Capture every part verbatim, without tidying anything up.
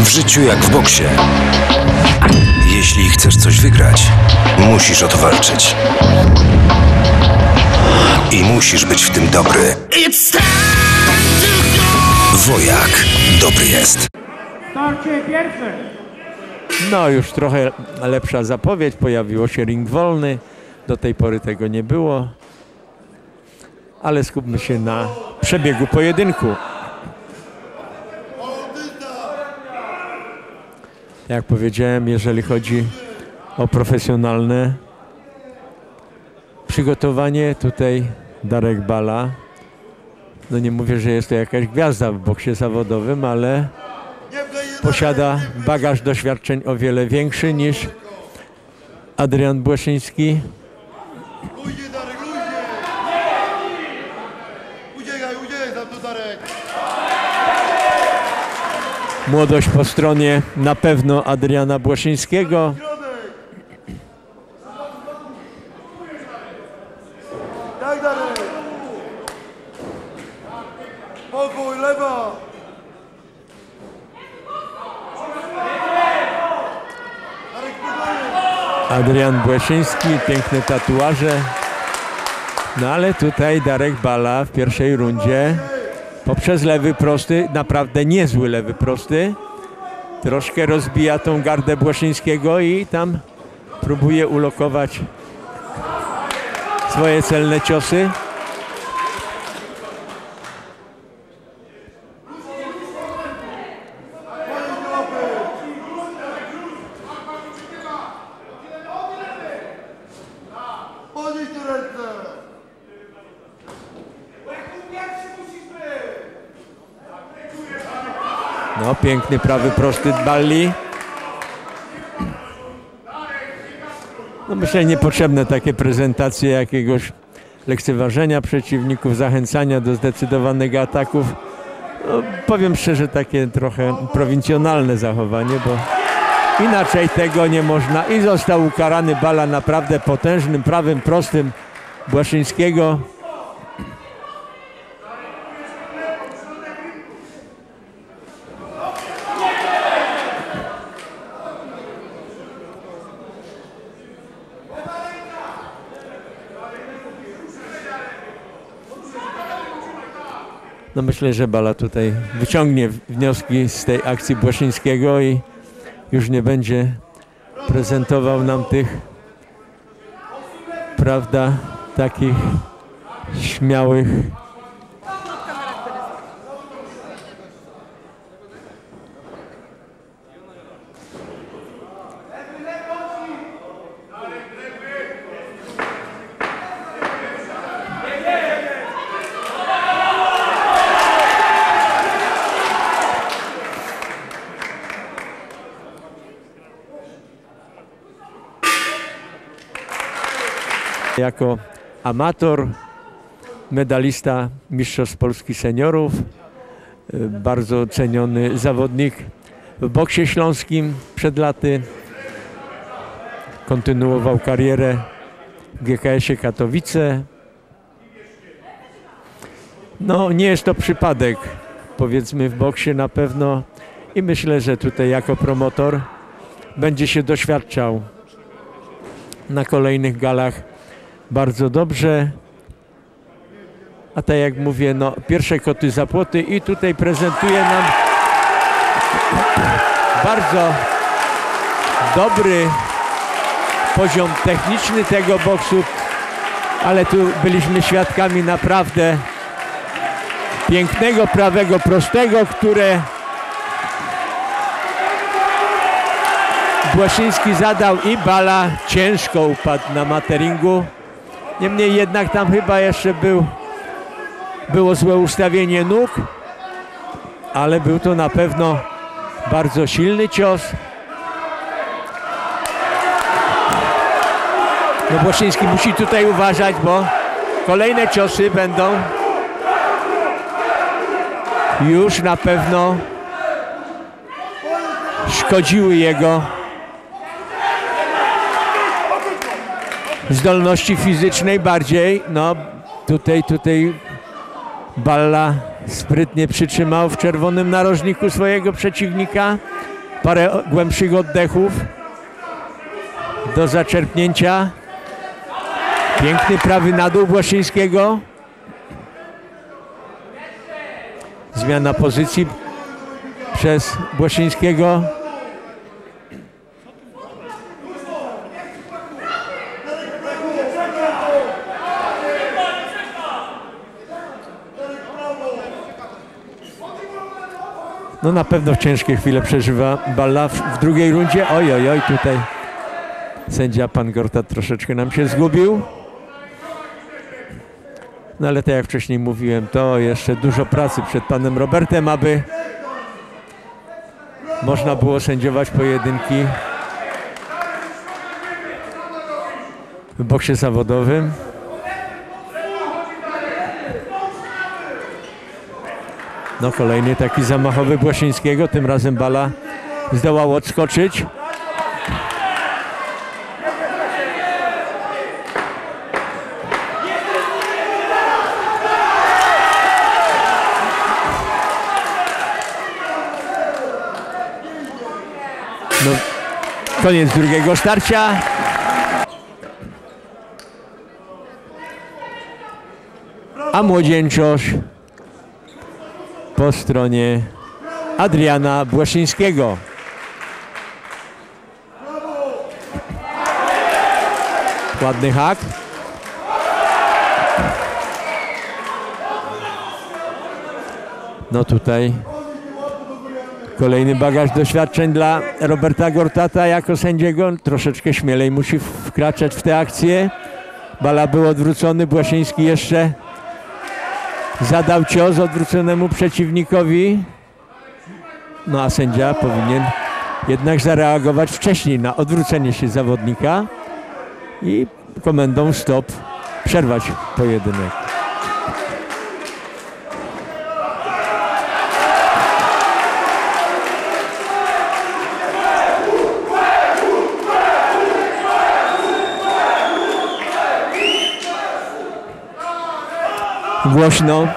W życiu jak w boksie. Jeśli chcesz coś wygrać, musisz o to walczyć. I musisz być w tym dobry. Wojak dobry jest. Starcie pierwsze. No już trochę lepsza zapowiedź, pojawiło się ring wolny, do tej pory tego nie było, ale skupmy się na przebiegu pojedynku. Jak powiedziałem, jeżeli chodzi o profesjonalne przygotowanie, tutaj Darek Bala, no nie mówię, że jest to jakaś gwiazda w boksie zawodowym, ale posiada bagaż doświadczeń o wiele większy niż Adrian Błeszyński. Młodość po stronie na pewno Adriana Błeszyńskiego. Tak, Darek! Pokój, lewa! Adrian Błeszyński, piękne tatuaże. No ale tutaj Darek Bala w pierwszej rundzie poprzez lewy prosty, naprawdę niezły lewy prosty, troszkę rozbija tą gardę Błeszyńskiego i tam próbuje ulokować swoje celne ciosy. No, piękny prawy prosty Balli. No myślę, niepotrzebne takie prezentacje jakiegoś lekceważenia przeciwników, zachęcania do zdecydowanych ataków. No, powiem szczerze, takie trochę prowincjonalne zachowanie, bo inaczej tego nie można. I został ukarany Bala naprawdę potężnym prawym prostym Błeszyńskiego. No myślę, że Bala tutaj wyciągnie wnioski z tej akcji Błeszyńskiego i już nie będzie prezentował nam tych, prawda, takich śmiałych jako amator, medalista Mistrzostw Polski Seniorów, bardzo ceniony zawodnik w boksie śląskim przed laty. Kontynuował karierę w G K S-ie Katowice. No nie jest to przypadek, powiedzmy, w boksie na pewno i myślę, że tutaj jako promotor będzie się doświadczał na kolejnych galach bardzo dobrze. A tak jak mówię, no pierwsze koty za płoty i tutaj prezentuje nam bardzo dobry poziom techniczny tego boksu, ale tu byliśmy świadkami naprawdę pięknego prawego prostego, które Błeszyński zadał i Bala ciężko upadł na materingu. Niemniej jednak tam chyba jeszcze był, było złe ustawienie nóg, ale był to na pewno bardzo silny cios. No Błeszyński musi tutaj uważać, bo kolejne ciosy będą już na pewno szkodziły jego zdolności fizycznej bardziej. No tutaj, tutaj Balla sprytnie przytrzymał w czerwonym narożniku swojego przeciwnika. Parę głębszych oddechów do zaczerpnięcia. Piękny prawy na dół Błaszczyńskiego. Zmiana pozycji przez Błaszczyńskiego. No na pewno ciężkie chwile przeżywa Balla w, w drugiej rundzie. Oj, oj, oj, tutaj sędzia pan Gortat troszeczkę nam się zgubił. No ale tak jak wcześniej mówiłem, to jeszcze dużo pracy przed panem Robertem, aby można było sędziować pojedynki w boksie zawodowym. No kolejny taki zamachowy Błaszczyńskiego, tym razem Balla zdołał odskoczyć. No, koniec drugiego starcia. A młodzieńczość po stronie Adriana Błaszczyńskiego. Ładny hak. No tutaj kolejny bagaż doświadczeń dla Roberta Gortata jako sędziego. Troszeczkę śmielej musi wkraczać w tę akcję. Balla był odwrócony, Błaszczyński jeszcze zadał cios odwróconemu przeciwnikowi. No a sędzia powinien jednak zareagować wcześniej na odwrócenie się zawodnika i komendą stop przerwać pojedynek. Głośno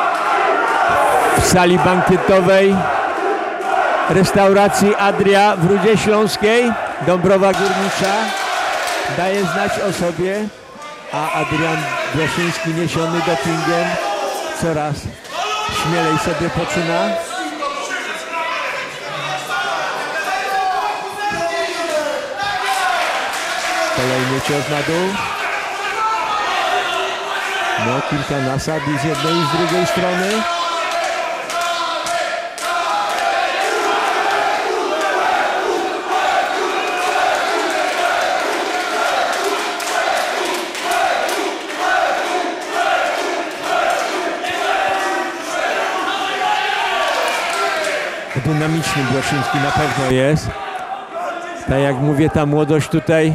w sali bankietowej restauracji Adria w Rudzie Śląskiej. Dąbrowa Górnicza daje znać o sobie, a Adrian Błaszczyński niesiony dopingiem coraz śmielej sobie poczyna. Kolejny cios na dół. No, kilka nasad i z jednej i z drugiej strony. Dynamiczny Błaszczyński na pewno jest. Tak jak mówię, ta młodość tutaj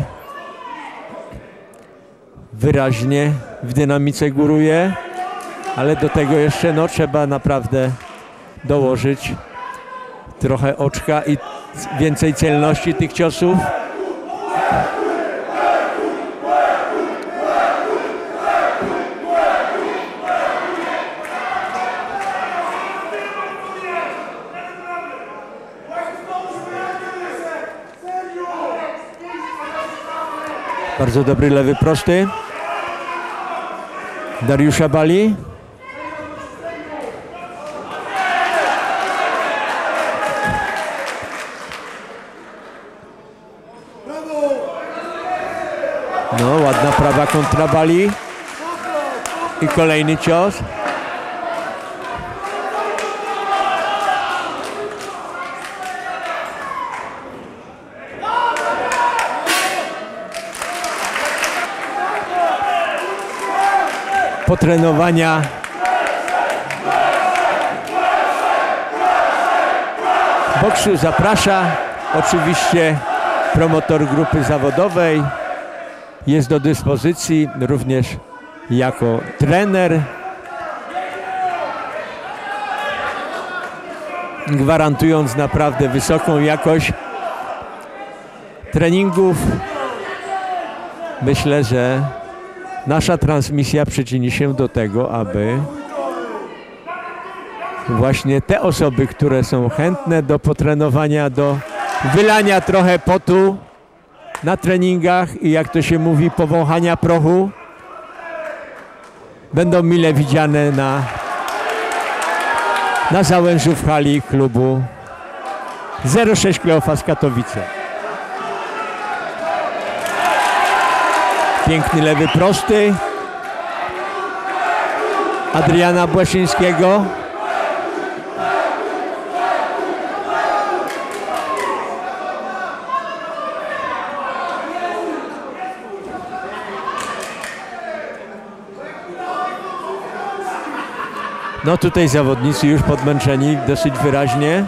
wyraźnie w dynamice góruje, ale do tego jeszcze no, trzeba naprawdę dołożyć trochę oczka i więcej celności tych ciosów. Bardzo dobry lewy prosty Dariusza Balli. No, ładna prawa kontra Balli. I kolejny cios. Potrenowania boksu zaprasza oczywiście promotor grupy zawodowej, jest do dyspozycji również jako trener, gwarantując naprawdę wysoką jakość treningów. Myślę, że nasza transmisja przyczyni się do tego, aby właśnie te osoby, które są chętne do potrenowania, do wylania trochę potu na treningach i jak to się mówi, powąchania prochu będą mile widziane na, na załężu w hali klubu zero sześć Kleofas Katowice. Piękny lewy prosty Adriana Błaszyńskiego. No tutaj zawodnicy już podmęczeni dosyć wyraźnie.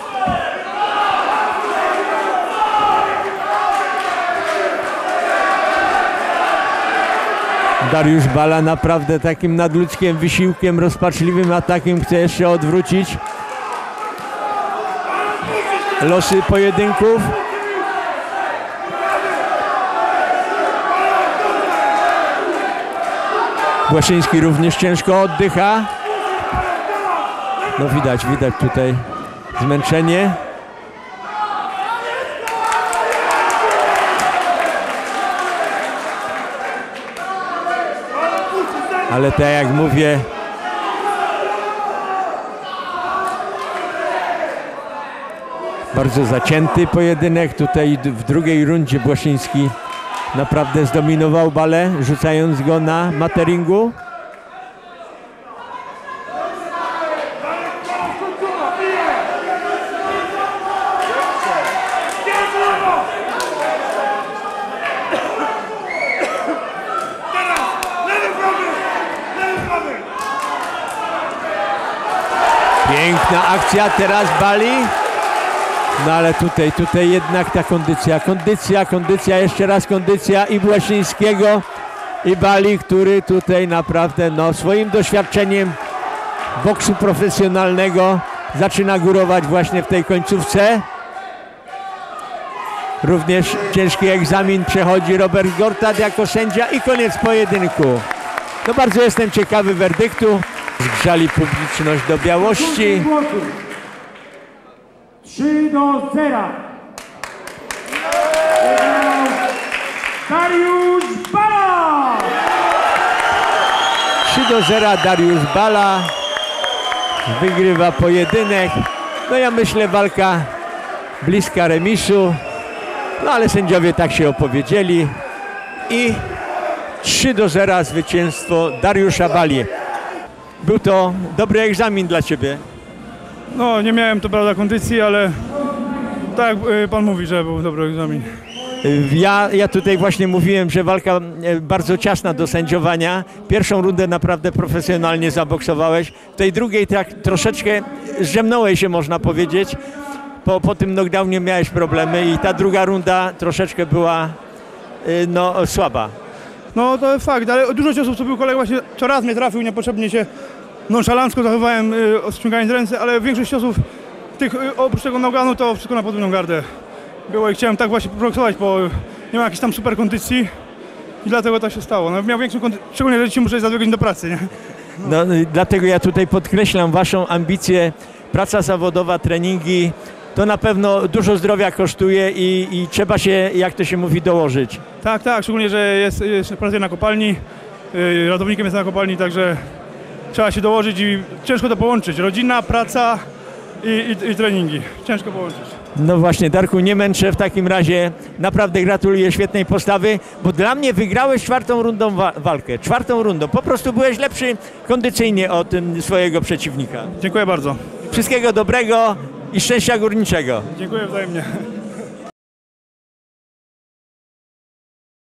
Dariusz Bala naprawdę takim nadludzkim wysiłkiem, rozpaczliwym atakiem chce jeszcze odwrócić losy pojedynków. Błaszyński również ciężko oddycha. No widać, widać tutaj zmęczenie. Ale tak jak mówię, bardzo zacięty pojedynek. Tutaj w drugiej rundzie Błaszyński naprawdę zdominował Balę, rzucając go na materingu. Piękna akcja teraz Bali. No ale tutaj, tutaj jednak ta kondycja, kondycja, kondycja, jeszcze raz kondycja i Błaszyńskiego, i Bali, który tutaj naprawdę no, swoim doświadczeniem boksu profesjonalnego zaczyna górować właśnie w tej końcówce. Również ciężki egzamin przechodzi Robert Gortat jako sędzia i koniec pojedynku. No bardzo jestem ciekawy werdyktu. Zgrzali publiczność do białości. trzy do zera. Dariusz Bala! trzy do zera Dariusz Bala wygrywa pojedynek. No ja myślę, walka bliska remisu. No ale sędziowie tak się opowiedzieli. I trzy do zera zwycięstwo Dariusza Bali. Był to dobry egzamin dla ciebie. No, nie miałem to prawda kondycji, ale tak jak pan mówi, że był dobry egzamin. Ja, ja tutaj właśnie mówiłem, że walka bardzo ciasna do sędziowania. Pierwszą rundę naprawdę profesjonalnie zaboksowałeś. W tej drugiej tak troszeczkę zrzemnąłeś się, można powiedzieć. Po, po tym knockdownie miałeś problemy i ta druga runda troszeczkę była no, słaba. No to fakt, ale dużo ciosów, co był kolega, właśnie co raz mnie trafił, niepotrzebnie się nonszalancko zachowałem, y, ściągając ręce, ale większość ciosów tych, y, oprócz tego noganu, to wszystko na podwójną gardę było i chciałem tak właśnie progresować, bo nie ma jakiejś tam super kondycji i dlatego tak się stało. No, miał większą kondycję, szczególnie, że dzisiaj muszę za dwie godziny do pracy, nie? No, no dlatego ja tutaj podkreślam waszą ambicję, praca zawodowa, treningi, to na pewno dużo zdrowia kosztuje i, i trzeba się, jak to się mówi, dołożyć. Tak, tak, szczególnie, że jest, jest pracuje na kopalni, yy, ratownikiem jest na kopalni, także trzeba się dołożyć i ciężko to połączyć. Rodzina, praca i, i, i treningi. Ciężko połączyć. No właśnie, Darku, nie męczę w takim razie. Naprawdę gratuluję świetnej postawy, bo dla mnie wygrałeś czwartą rundą wa walkę. Czwartą rundą. Po prostu byłeś lepszy kondycyjnie od swojego przeciwnika. Dziękuję bardzo. Wszystkiego dobrego i szczęścia górniczego. Dziękuję wzajemnie.